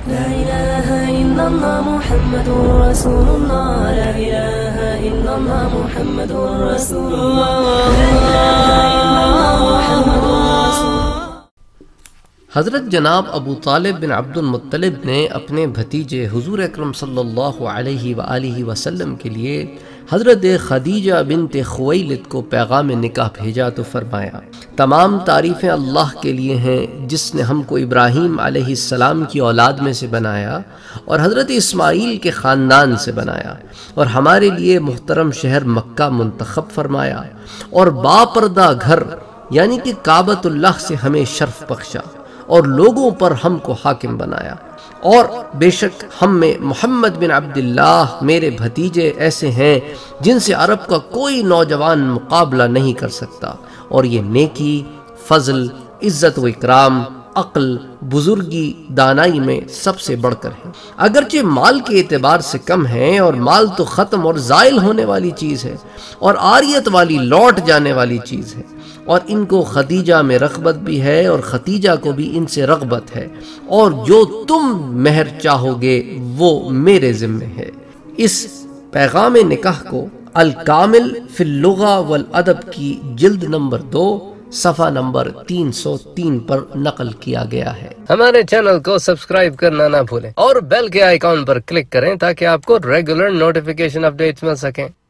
لا إله إلا الله محمد رسول الله. لا إله إلا الله محمد رسول الله. لا إله إلا الله محمد رسول الله. حضرت جناب ابو طالب بن عبد المطلب نے اپنے بھتیجے حضور اکرم صلی اللہ علیہ وآلہ وسلم کے لیے حضرت خدیجہ بنت خویلد کو پیغام نکاح بھیجا تو فرمایا: تمام تعریفیں اللہ کے لیے ہیں جس نے ہم کو ابراہیم علیہ السلام کی اولاد میں سے بنایا اور حضرت اسماعیل کے خاندان سے بنایا، اور ہمارے لیے محترم شہر مکہ منتخب فرمایا، اور باپردہ گھر یعنی کہ کعبۃ اللہ سے ہمیں شرف بخشا، اور لوگوں پر ہم کو حاکم بنایا، اور بے شک ہم میں محمد بن عبداللہ میرے بھتیجے ایسے ہیں جن سے عرب کا کوئی نوجوان مقابلہ نہیں کر سکتا، اور یہ نیکی، فضل، عزت و اکرام، عقل، بزرگی، دانائی میں سب سے بڑھ کر ہیں۔ اگرچہ مال کے اعتبار سے کم ہیں، اور مال تو ختم اور زائل ہونے والی چیز ہے، اور عاریت والی لوٹ جانے والی چیز ہے، اور ان کو خدیجہ میں رغبت بھی ہے اور ختیجہ کو بھی ان سے رغبت ہے، اور جو تم مہر چاہو گے وہ میرے ذمہ ہے۔ اس پیغام نکاح کو الکامل فی اللغہ والادب کی جلد نمبر 2 صفحہ نمبر 303 پر نقل کیا گیا ہے۔ ہمارے چینل کو سبسکرائب کرنا نہ بھولیں اور بیل کے آئیکن پر کلک کریں تاکہ آپ کو ریگولر نوٹیفیکیشن اپڈیٹس مل سکیں۔